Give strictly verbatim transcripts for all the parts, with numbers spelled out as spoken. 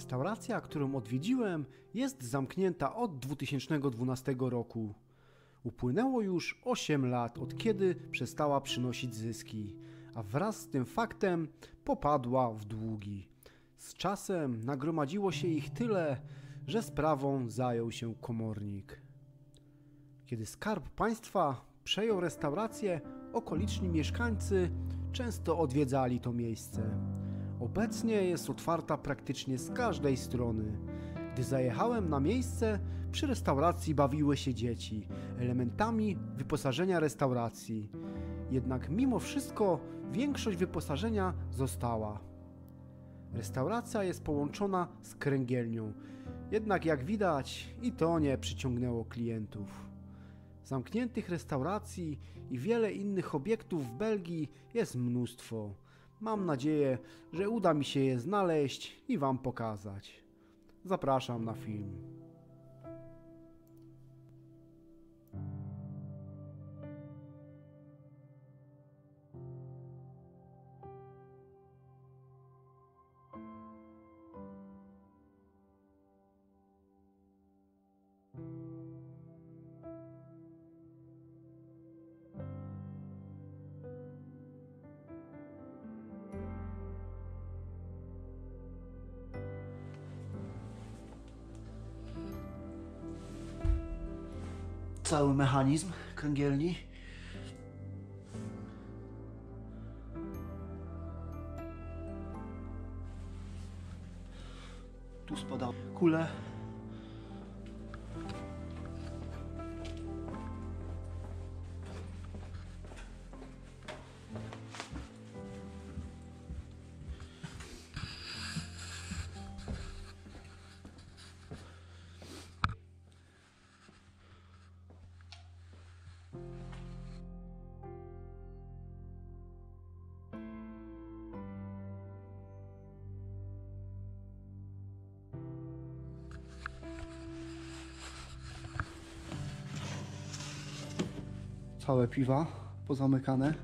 Restauracja, którą odwiedziłem, jest zamknięta od dwa tysiące dwunastego roku. Upłynęło już osiem lat, od kiedy przestała przynosić zyski, a wraz z tym faktem popadła w długi. Z czasem nagromadziło się ich tyle, że sprawą zajął się komornik. Kiedy Skarb Państwa przejął restaurację, okoliczni mieszkańcy często odwiedzali to miejsce. Obecnie jest otwarta praktycznie z każdej strony. Gdy zajechałem na miejsce, przy restauracji bawiły się dzieci, elementami wyposażenia restauracji. Jednak mimo wszystko większość wyposażenia została. Restauracja jest połączona z kręgielnią, jednak jak widać i to nie przyciągnęło klientów. Zamkniętych restauracji i wiele innych obiektów w Belgii jest mnóstwo. Mam nadzieję, że uda mi się je znaleźć i Wam pokazać. Zapraszam na film. Cały mechanizm kręgielni. Tu spadały kule. Całe piwa pozamykane.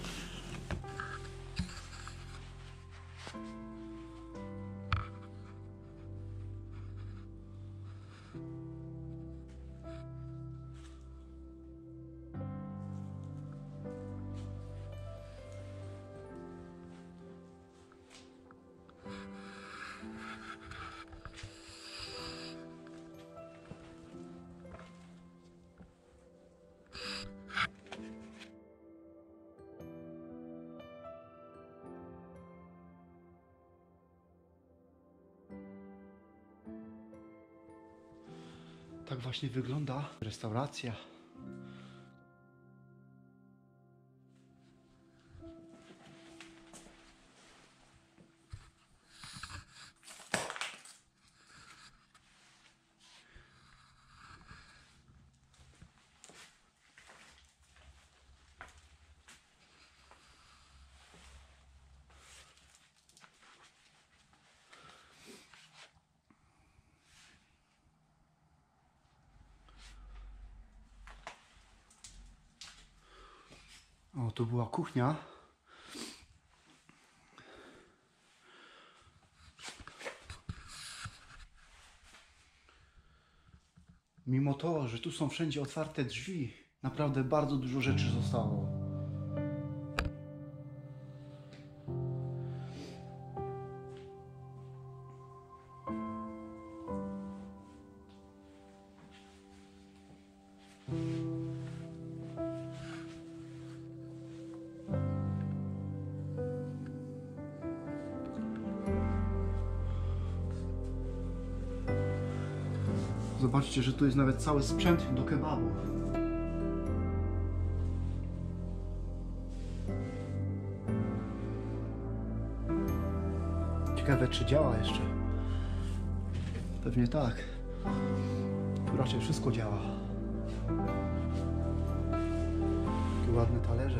Tak właśnie wygląda restauracja. O, to była kuchnia. Mimo to, że tu są wszędzie otwarte drzwi, naprawdę bardzo dużo rzeczy zostało. Zobaczcie, że tu jest nawet cały sprzęt do kebabu. Ciekawe, czy działa jeszcze. Pewnie tak. Tu raczej wszystko działa. Takie ładne talerze.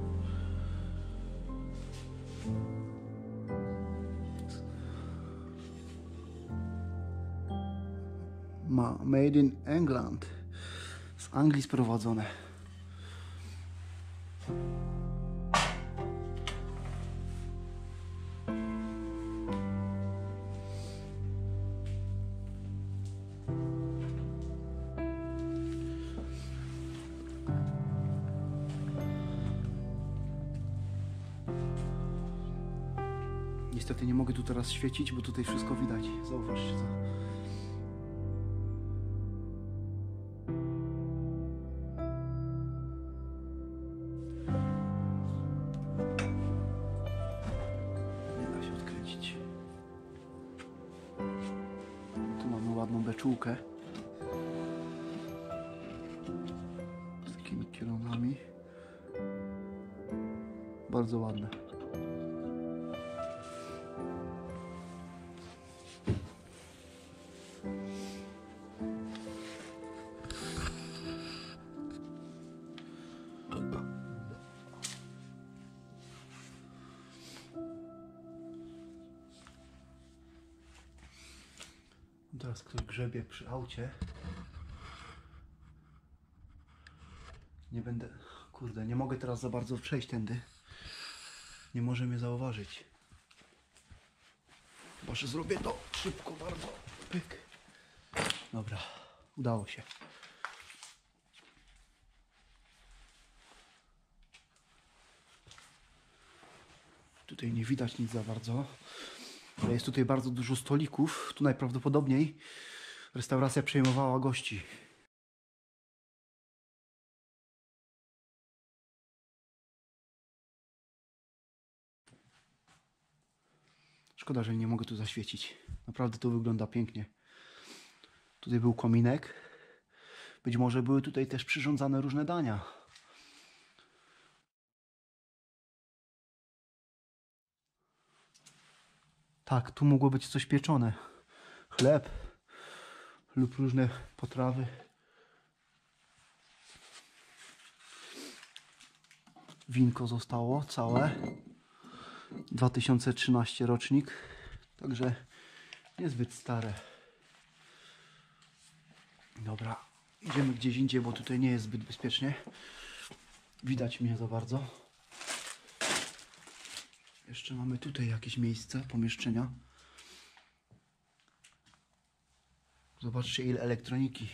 Ma Made in England. Z Anglii sprowadzone. Niestety nie mogę tu teraz świecić, bo tutaj wszystko widać. Zauważcie co. Nie da się odkręcić. Tu mamy ładną beczułkę. Z takimi kielonami. Bardzo ładne. Teraz ktoś grzebie przy aucie. Nie będę... Kurde, nie mogę teraz za bardzo przejść tędy. Nie może mnie zauważyć. Chyba, że zrobię to szybko bardzo. Pyk. Dobra, udało się. Tutaj nie widać nic za bardzo. Ale jest tutaj bardzo dużo stolików. Tu najprawdopodobniej restauracja przejmowała gości. Szkoda, że nie mogę tu zaświecić. Naprawdę to wygląda pięknie. Tutaj był kominek. Być może były tutaj też przyrządzane różne dania. Tak, tu mogło być coś pieczone. Chleb lub różne potrawy. Winko zostało całe. dwa tysiące trzynasty rocznik. Także niezbyt stare. Dobra, idziemy gdzieś indziej, bo tutaj nie jest zbyt bezpiecznie. Widać mnie za bardzo. Jeszcze mamy tutaj jakieś miejsce, pomieszczenia. Zobaczcie, ile elektroniki.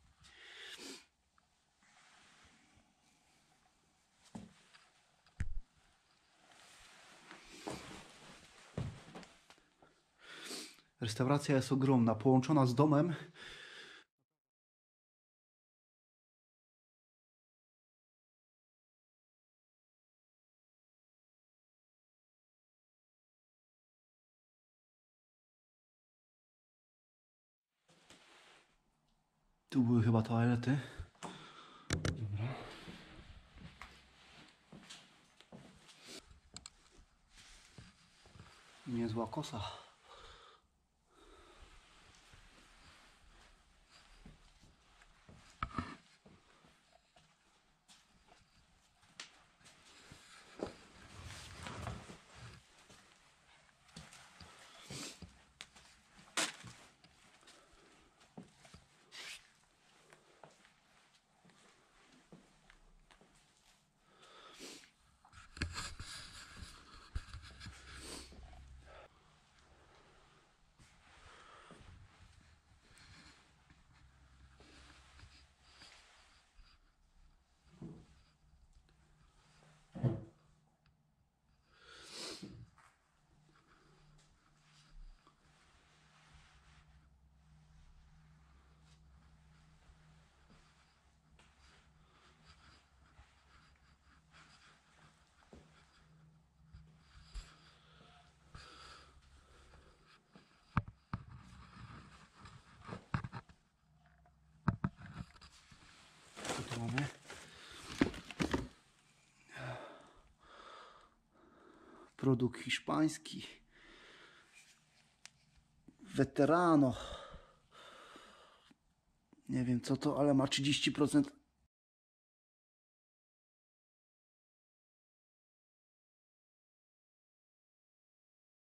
Restauracja jest ogromna, połączona z domem. Tu były chyba toalety. Dobra. Niezła kosa. Tu mamy. Produkt hiszpański. Veterano. Nie wiem co to, ale ma trzydzieści procent